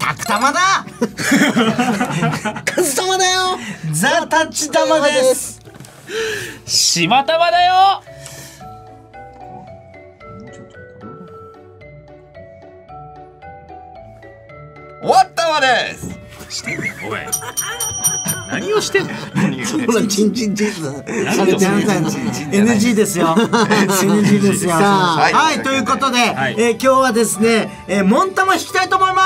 角玉だ。 カズ玉だよ。 ザ・タッチ玉です。 島玉だよ。 終わったまです。 おい、何をしてんの。 ほらチンチンチンズ。 何をしてんの。 NG ですよ。NG ですよ。はい、ということで、今日はですね、モンタマ引きたいと思います。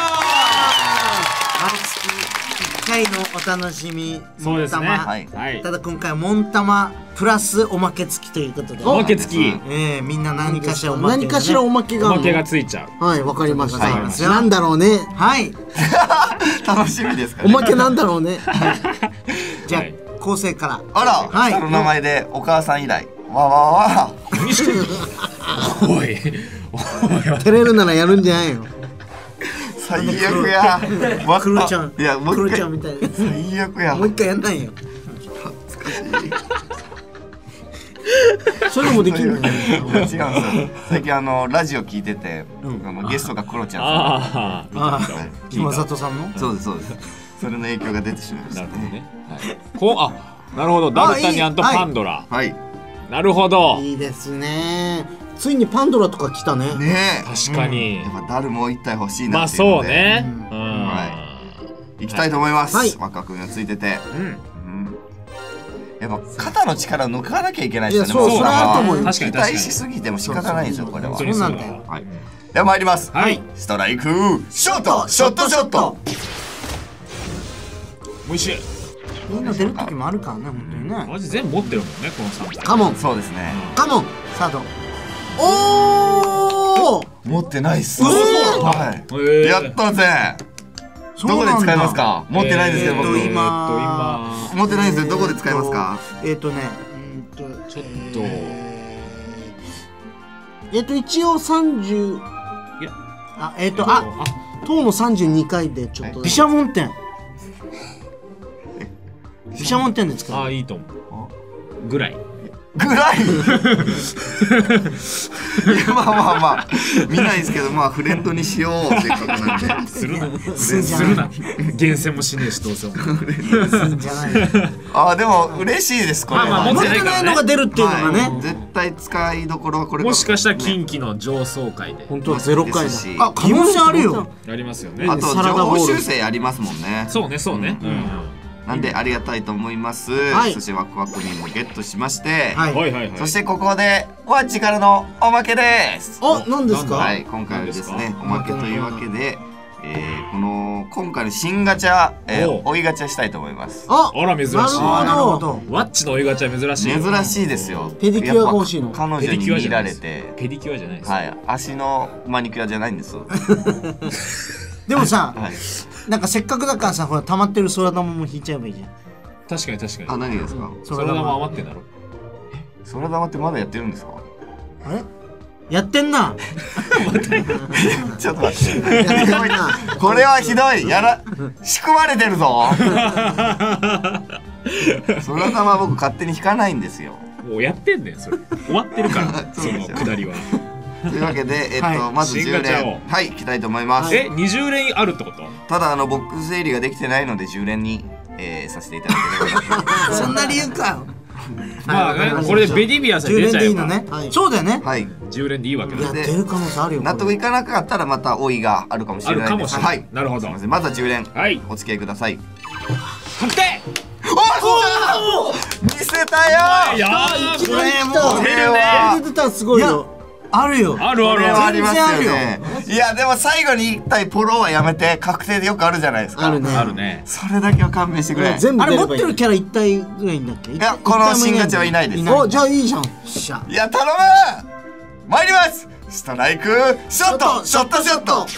毎月1回のお楽しみモンタマ。ただ今回はモンタマプラスおまけ付きということで。 おまけ付き。 みんな何かしらおまけ。 何かしらおまけが。 おまけがついちゃう。 はい、わかりました。なんだろうね。 はい。 楽しみですかね。 おまけなんだろうね。 じゃあ構成から。 あら、下の名前でお母さん以来。わわわ。 何してんの。おい。 照れるならやるんじゃないよ。 最悪や。 クロちゃん。 いや、もうクロちゃんみたいな。 最悪や。 もう一回やんないよ。 恥ずかしい。 それもできるの。 違うんですよ。最近ラジオ聞いてて、ゲストがクロちゃんさん。今里さんの。 そうですそうです。それの影響が出てしまいました。 なるほどね。なるほど。ダルタニアンとパンドラ。 はい。 なるほど。 いいですね。ついにパンドラとか来たね。 ね。 確かに。 やっぱダルも一体欲しいな。 まあそうね。 はい。行きたいと思います。若君がついてて。やっぱ肩の力を抜かなきゃいけないですよね。 そう、それあると思うよ。 確かに期待しすぎても仕方ないんですよこれは。 そうなんだよ。 では参ります。 はい。 ストライクショットショットショット。 おいしい。 いいの出る時もあるからね本当にね。 マジ全部持ってるもんねこの3台。 カモン。 そうですね。 カモン。 サード。 おお。 持ってないっす。 はい 。やったぜ。どこで使いますか。持ってないですけど僕。 今持ってないですよ。どこで使いますか。 ちょっと。 一応30。 いや。 当の32回でちょっと。 毘沙門天。毘沙門天で使う。 ああいいと思う。ぐらい。 いやまあ見ないですけどフレンドにしようせっかくなんで。 するな厳選もしねえしどうせ。 すんじゃない。 でも嬉しいですこれは。 持ってないのが出るっていうのがね。 絶対使いどころはこれ。 もしかしたら近畿の上層階で。 本当は0回だ。 可能性あるよ。 ありますよね。 あと情報修正ありますもんね。 そうねそうね。 なんでありがたいと思います。そしてワクワクにもゲットしまして、そしてここでワッチからのおまけです。 何ですか。 はい、今回はですねおまけというわけで、今回の新ガチャ、追いガチャしたいと思います。 あら珍しい。 なるほど。 ワッチの追いガチャ珍しい。 珍しいですよ。 ペディキュアが欲しいの。 彼女に見られて。 ペディキュアじゃないです。 はい、足のマニキュアじゃないんです。 でもさ、なんかせっかくだからさ、ほら溜まってる空玉も引いちゃえばいいじゃん。 確かに確かに。 何ですか。 空玉余ってんだろ。 空玉ってまだやってるんですか。 あれやってんな。 ちょっと待って。これはひどい。仕組まれてるぞ。空玉僕勝手に引かないんですよ。 もうやってんねんそれ。終わってるからそのくだりは。 というわけでまず10連いきたいと思います。 20連あるってこと。 ただボックス整理ができてないので10連にさせていただければなと。 そんな理由か。 まあねこれでベディビアさん出ちゃえばそうだよね。 はい 10連でいいわけだ。 出る可能性あるよ。 納得いかなかったらまた追いがあるかもしれないです。はい、 なるほど。 まずは10連お付き合いください。 確定。 見せたよ。 いやこれもう出たらすごいよ。 あるよ。 あるありますよね。いやでも最後に一体ポロはやめて確定でよくあるじゃないですか。 あるね。 あるね。 それだけは勘弁してくれ。 全部あれ持ってるキャラ1体ぐらいんだっけ。 いやこの新ガチャはいないです。 じゃあいいじゃん。 いや頼む。参ります。ストライクショットショットショット。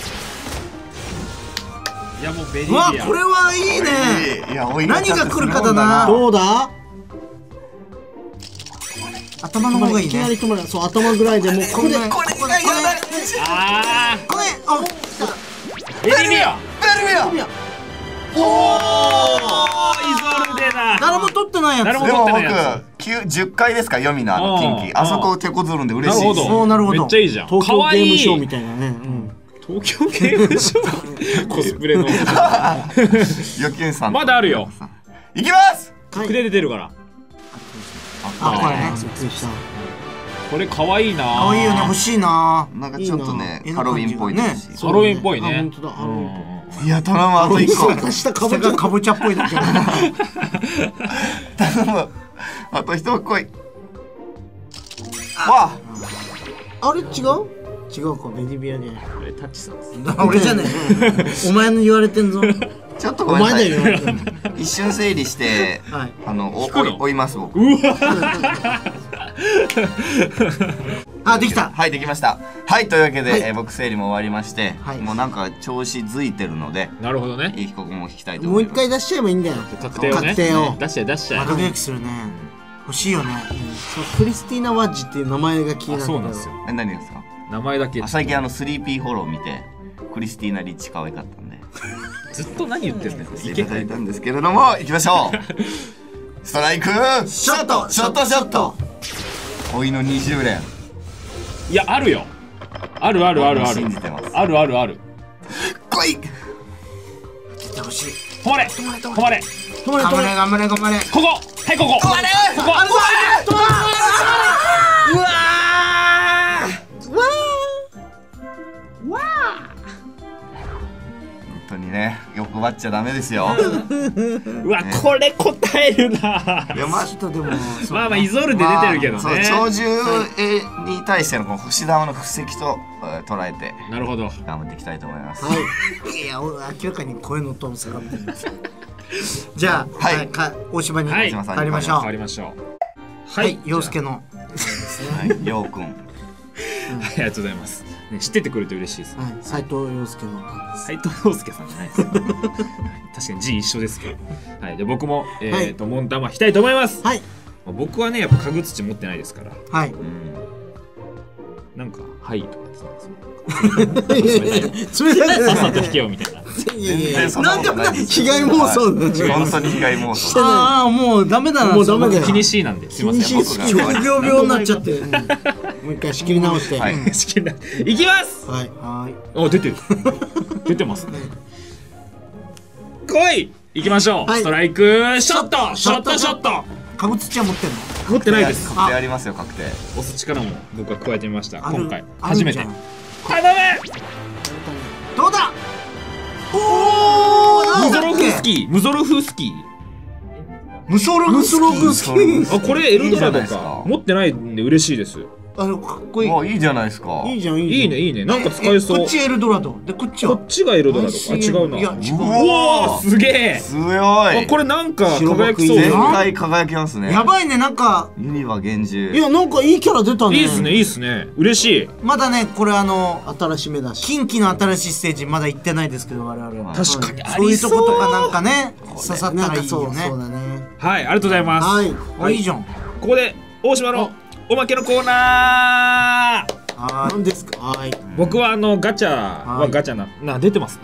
いやもうベディビア。 これはいいね。何が来るかだな。 どうだ。 頭の方がいいね。 いきなり止まる。そう頭ぐらいでもうこれがやばい。 これベディビア。 おおイゾルデだ。 誰も取ってないやつ。 誰も取ってないやつ。 でも僕10回ですか読みの近畿あそこを手こずるんで嬉しいです。 なるほど。 めっちゃいいじゃん。 東京ゲームショウみたいなね。 東京刑務所コスプレのよきゅんさんまだあるよ。 いきます。 隠れ出るから。 これね。 これ可愛いな。 可愛いよね。欲しいな。 なんかちょっとねハロウィンっぽいね。 ハロウィンっぽいね。 本当だ。ハロウィンっぽい。 いや頼む、あと1個。 下かぼちゃっぽいだけど。 頼む、あと1個来い。わあれ違うか、ベニビアね。 タッチさんです。 俺じゃねえ。お前の言われてんぞ。 ちょっとごめんなさい。 お前だよ。 一瞬整理して追います僕。 あ、できた。 はい、できました。はい、というわけで僕整理も終わりまして、もうなんか調子づいてるので、 なるほどね。 いい被告も引きたいと思います。 もう一回出しちゃえばいいんだよ。 確定をね。出しちゃえ出しちゃえ。 ドキドキするね。欲しいよね。 クリスティーナ・ワッジっていう名前が気になる。 そうなんですよ。 何ですか？ 名前だけ。 最近スリーピーホロー見てクリスティーナ・リッチ可愛かったんで。 ずっと何言ってんですか？ いただいたんですけれども、行きましょう。ストライクショットショットショット。おいの20連。 いや、あるよ。ある。 信じてます。 ある。 来い。 出てほしい。 止まれ。 頑張れ。ここ。はい、ここ。 止まれ。 本当にね、欲張っちゃダメですよ。 うわ、これ答えるな。 いや、まあイゾルで出てるけどね。 鳥獣に対してのこの星玉の布石と捉えて、 なるほど、 頑張っていきたいと思います。 はい。いや、明らかに声のトーン下がってるんですよ。じゃあ、はい、大島に帰りましょう。はい、陽介の。 陽くん。 ありがとうございます。知っててくれて嬉しいです。 斉藤陽介の。 斉藤陽介さんじゃないです。確かに字一緒ですけど。はい、で僕もモンタマ引きたいと思います。 はい。 僕はね、やっぱ家具土持ってないですから。 はい。 なんかはいとかですね。 それだけさっさと引けよみたいな。 なんでもない。 被害妄想本当に被害妄想。 ああ、もうダメだな。 もうダメだよ。 気にしいなんで。すみません。 職業病になっちゃって。 もう一回仕切り直して。 仕切り直して。いきます。 はい。 あ、出てる。出てますね。来い。行きましょう。ストライクショットショットショット。 家具土は持ってんの？ 持ってないです。 確定ありますよ、確定。 押す力も僕は加えてみました。今回初めて。頼め。 どうだ。 ムゾロフスキー。ムゾロフスキー。あ、これエルドラドか。持ってないんで嬉しいです。 かっこいい。 いいじゃないですか。 いいじゃん。 いいねいいね。なんか使えそう。 こっちエルドラドで、こっちは。 こっちがエルドラドか。あ、違うな。 いや、違う。 うわ、すげえ。 強い。 これなんか輝きそう。 全体輝きますね。 やばいね、なんか。 ユニバ厳重。 いや、なんかいいキャラ出たね。 いいっすね、いいっすね。嬉しい。 まだね、これ新しめだし。 近畿の新しいステージまだ行ってないですけど、我々は。 確かにそういうとことかなんかね、刺さったらいいよね。 そうだね。 はい、ありがとうございます。 はい。いいじゃん。 ここで大島のおまけのコーナー。 何ですか。はい。 僕はガチャはガチャな出てます。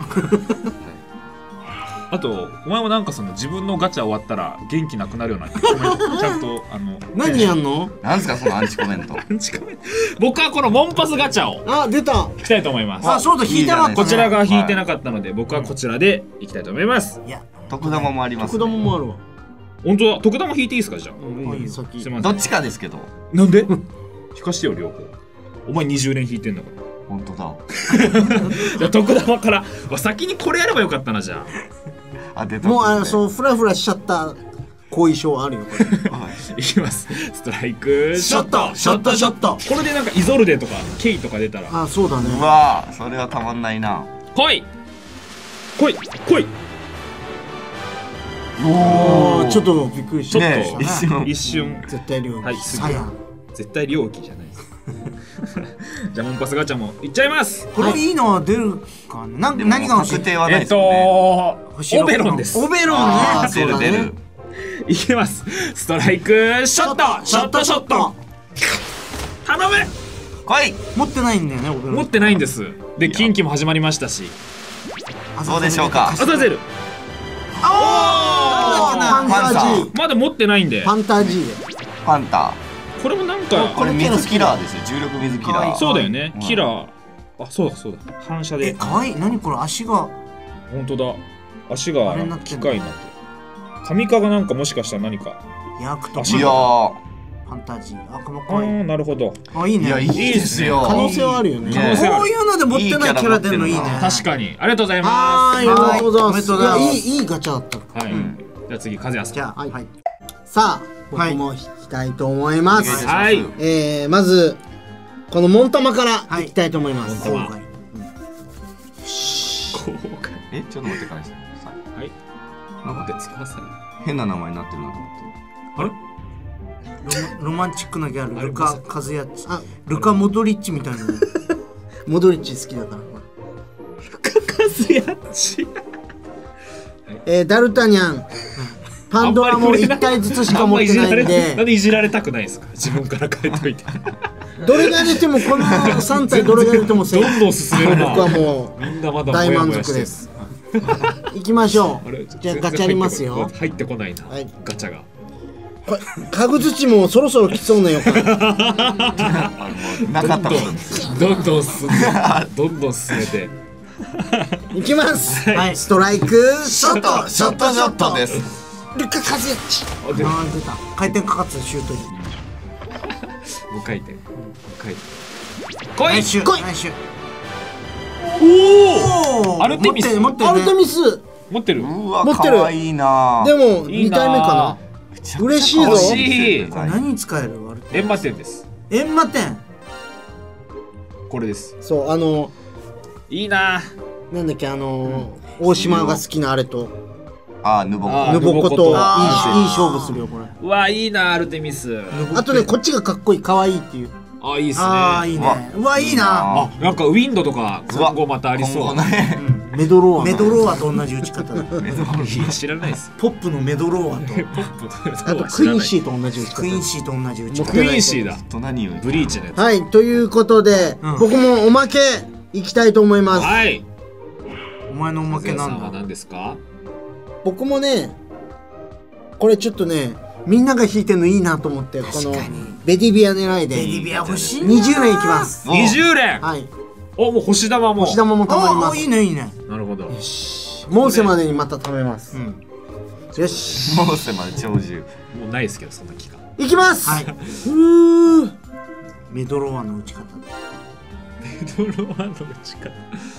あとお前もなんか自分のガチャ終わったら元気なくなるようなコメントちゃんと何やんの？ なんですかそのアンチコメント。 僕はこのモンパスガチャを出た引きたいと思います。 あ、そうだ、引いてなかった。 こちらが引いてなかったので僕はこちらで引きたいと思います。 いや、 徳玉もあります。 徳玉もあるわ。 本当だ、徳玉引いていいですか？じゃあどっちかですけど。 なんで？引かしてよ両方。お前20連引いてんだから。 本当だ。 じゃあ徳玉から先にこれやればよかったな。じゃあ出た。 もうそうフラフラしちゃった後遺症あるよこれ。 いきます。ストライクショットショットショット。 これでなんかイゾルデとかケイとか出たら。 あ、そうだね。 うわ、それはたまんないな。 来い来い来い。 おお、ちょっとびっくりした。 一瞬。 絶対領域。 はい、絶対領域じゃないです。じゃあモンパスガチャもいっちゃいます。 これいいのは出るかな。何が欲しい？ オベロンです。 オベロンね。 出る出る。 いきます。ストライクショットショットショット。頼む。 来い。 持ってないんだよね。 持ってないんです。で近畿も始まりましたし。 どうでしょうか。 アザゼル。 パンター G。 まだ持ってないんで。 パンター G で。 パンター。 これもなんかこれ水キラーですよ。重力水キラー。 そうだよね。キラー。 あ、そうだそうだ、反射で。 かわいい。何これ、足が。 本当だ、足が機械になってる。神化がなんかもしかしたら何か足がファンタジー。あ、かわいい。 なるほど。 あ、いいね。 いや、いいですよ。 可能性はあるよね。 こういうので持ってないキャラ出るのいいね。 確かに。ありがとうございます。 ありがとうございます。いいガチャだった。 はい。じゃあ次、和也さん。 じゃあ、はい。 さあ、僕も引きたいと思います。 はい。 まずこのモンタマからいきたいと思います。 モンタマ。 ちょっと待ってください。 はい。 なんか変な名前になってるなと思って。 あれ？ ロマンチックなギャル、ルカ・カズヤッチ。ルカ・モドリッチみたいな。 モドリッチ好きだから。 ルカ・カズヤッチ。 ダルタニャン、パンドラも1体ずつしか持ってないんで。 なんでいじられたくないですか？自分から変えといて。 どれが出てもこの3体どれが出てもどんどん進めるな。 僕はもう大満足です。行きましょう。じゃあガチャやりますよ。 入ってこないな。ガチャが。 家具土もそろそろ来そうな予感。 なかったことです。 どんどん進めて。 いきます。ストライクショットです。ルカ・カズヤッチ。 出た。回転かかってたシュートに。 無回転。 来い。 おお。アルテミス。 持ってる。 うわ、可愛いな。 でも2体目かな。嬉しいぞ。 何に使える？ 閻魔天です。 閻魔天。 これです。 そう、 いいな。 なんだっけ、大島が好きなあれと。 ヌボコといい勝負するよこれ。 うわ、いいな、アルテミス。 あとね、こっちがかっこいい、可愛いっていう。 あ、いいっすね。 いいね。うわ、いいな。 なんかウィンドとか今後またありそう。 メドローアと同じ打ち方だ。 知らないです。 ポップのメドローアと。あとクイーンシーと同じ打ち方。 クイーンシーと同じ打ち方。 クイーンシーだ。ブリーチのやつ。 はい、ということで僕もおまけいきたいと思います。 はい。 お前のおまけなんだ。 何ですか？ 僕もね、これちょっとね、みんなが弾いてるのいいなと思って、このベディビア狙いで。 ベディビア欲しい。 20連いきます。 20連。 はい。 お、もう星玉もたまります。 いいね、いいね。 なるほど。 よし。モーセまでにまた貯めます。よし。 モーセまで長寿。 もうないですけど、そんな期間。 いきます。 はい。メドローアの打ち方。 メドローアの打ち方。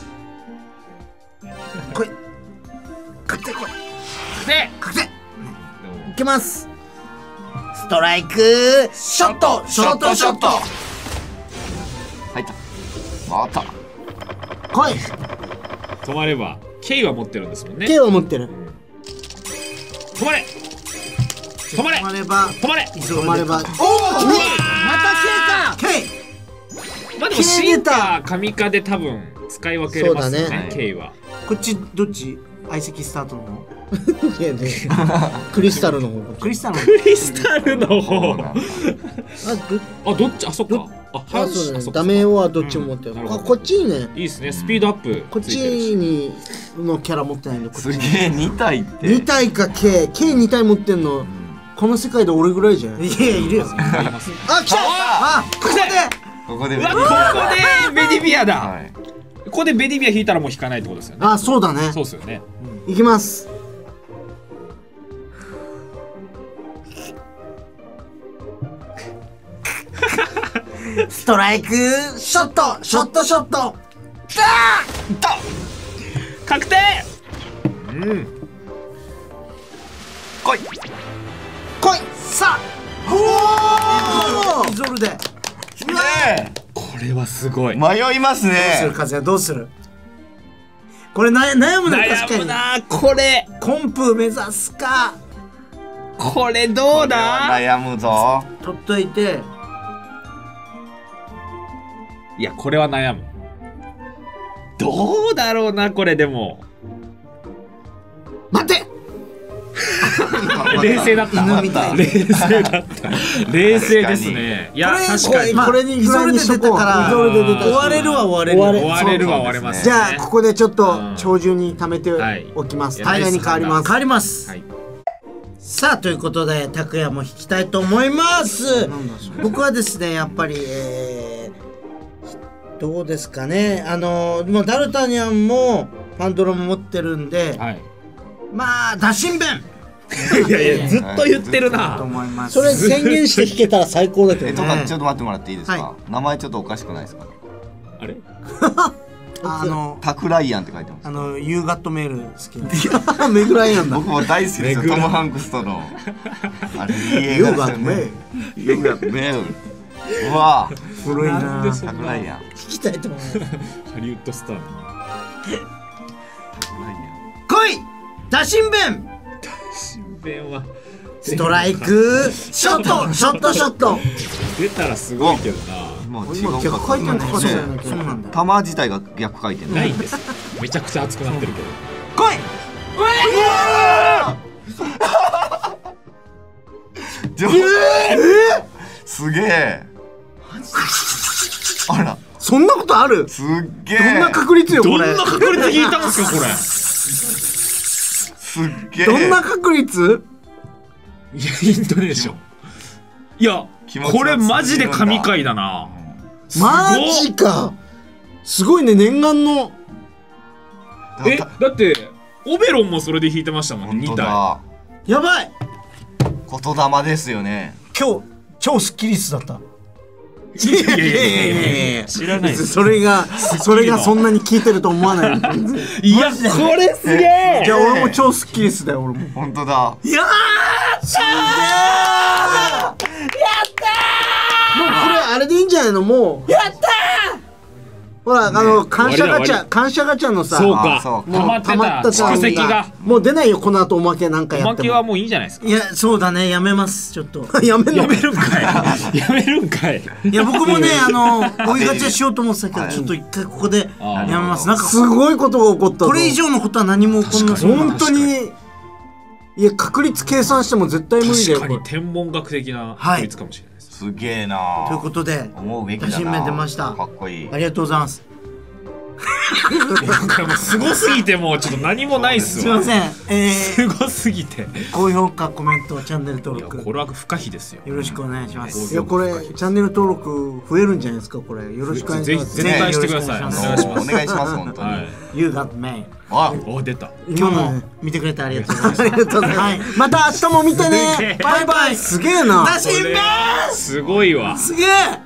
来い。確定来い。確定。 いきます。 ストライクショット。 入った。回った。 来い。 止まれば K は持ってるんですもんね。 K は持ってる。 止まれ。 止まればおお、また K か。 K。まあでも進化神化で多分使い分けれますよね。K はこっちどっち？相席スタートの方。 いやね、クリスタルの方。 クリスタルの方。あ、どっち？あ、そっか。 あ、そうだね。ダメはどっちも持ってる。こっちにね。 いいですね。スピードアップ。 こっちにのキャラ持ってないんで。 すげえ、2体って。 2体か K2 体持ってんの。この世界で俺ぐらいじゃん。 いや、いるよ。 あ、来た。 ここでベディビアだ。ここでベディビア引いたらもう引かないってことですよね。 あ、そうだね。 そうですよね。 いきます。 ストライクショット。 確定。 来い。 さあ、イゾルで。 これはすごい。 迷いますね。 どうする？これ悩むな。確かに。 これコンプ目指すか。 これどうだ？ 悩むぞ。 取っといて。 いや、これは悩む。どうだろうな、これでも。 待て。 冷静だった。冷静ですね。いや、確かに。 これにイゾルで出たから終われるは終われます。 じゃあここでちょっと鳥獣に貯めておきます。大概に変わります。 さあ、ということで拓也も弾きたいと思います。僕はですね、やっぱりどうですかね。もうダルタニャンもパンドラも持ってるんで、まあ打診弁。 いやいやずっと言ってるな。 それ宣言して弾けたら最高だけどね。 とかちょっと待ってもらっていいですか。名前ちょっとおかしくないですか。 あれ？ タクライアンって書いてます。 ユーガットメール好き。 メグライアンだ。 僕も大好きですよ。トムハンクスとのあれいい映画ですよね。ユーガットメール。うわ古いな。 タクライアン。 聞きたいと思います。 ハリウッドスター。 タクライアン。 来い。打診弁。 打診弁は。 ストライクショットショットショット。 出たらすごいけどな。 今逆回転かかってるんだけど。 球自体が逆回転ないんです。めちゃくちゃ熱くなってるけど。 来い。 すげえ。あら。 そんなことある？ すっげえ。 どんな確率よこれ。 どんな確率引いたんですかこれ。 すっげえ。 どんな確率？ いやイントネーション。いやこれマジで神回だな。 マジか。すごいね念願の。 だってオベロンもそれで弾いてましたもんね。2体。 やばい。 言霊ですよね。 今日超スッキリスだった。 いや知らない。 それがそんなに効いてると思わない。 いやこれすげえ。 じゃあ俺も超スッキリスだよ俺も。 本当だ。 いやーすげー。やったー。もうこれあれでいいんじゃないのもう。やったー。ほら感謝ガチャのさ。 そうか。溜まった蓄積がもう出ないよこの後おまけなんかやっても。 おまけはもういいんじゃないですか。 いやそうだねやめますちょっと。 やめるんかい。やめるんかい。 いや僕もね追いガチャしようと思ってたけどちょっと一回ここでやめます。なんかすごいことが起こった。これ以上のことは何も起こんない。本当に。いや確率計算しても絶対無理だよ。 確かに天文学的な確率かもしれないです。 すげえな。 ということで打診弁出ました。 かっこいい。 ありがとうございます。 なんかもうすごすぎてもうちょっと何もないっすわ。すいません。 すごすぎて。 高評価コメントチャンネル登録。 これは不可避ですよ。 よろしくお願いします。いやこれチャンネル登録増えるんじゃないですかこれ。よろしくお願いします。 ぜひ全体してください。お願いします。 お願いします本当に。 You got me。 お出た。 今日も見てくれてありがとうございます。ありがとうございます。また明日も見てね。バイバイ。すげえな。打診弁。 すごいわ。 すげえ。